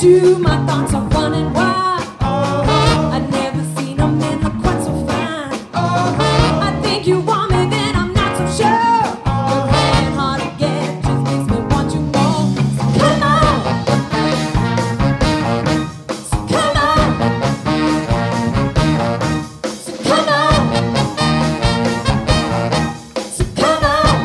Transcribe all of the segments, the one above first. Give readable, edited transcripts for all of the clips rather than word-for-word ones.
you, my thoughts are running wild. I've never seen a man look quite so fine. I think you want me, then I'm not so sure. You're playing hard to get, just makes me want you more. So come on, so come on, so come on, so come on.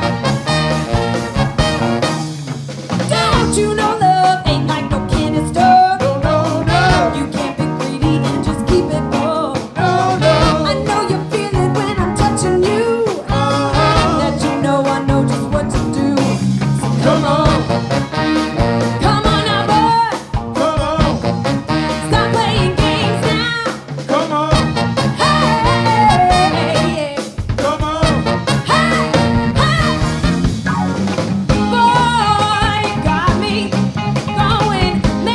Don't you know love ain't like no candy store? You can't be greedy and just keep it full. I know you feel it when I'm touching you. That you know I know just what to do. So come on, come on now, boy. Stop playing games now. Hey, hey, boy, you got me going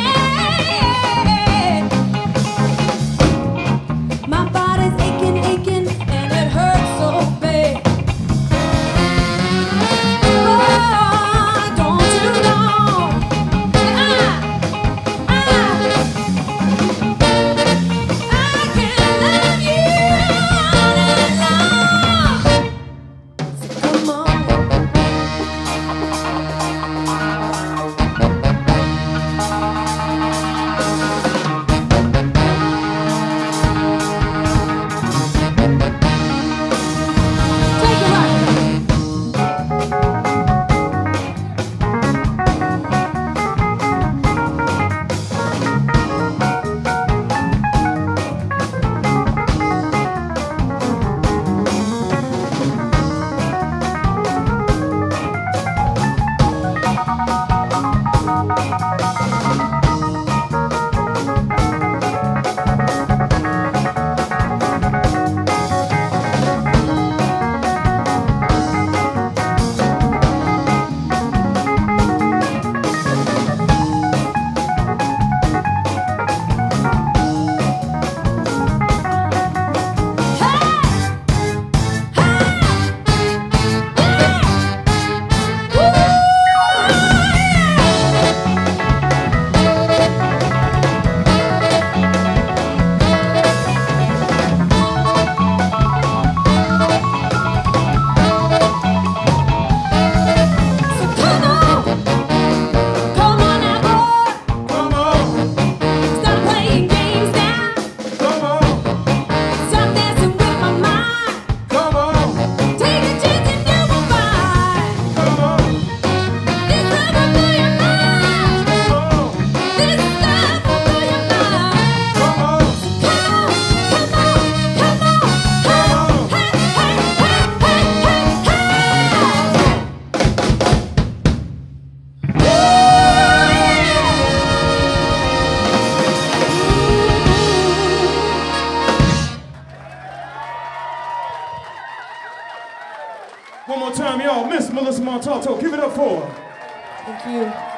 mad. My body's aching, aching, and it hurts so bad. Oh, don't you know that I can love you all night long. So come on. Take it right. One more time, y'all. Miss Melissa Montalto, give it up for her. Thank you.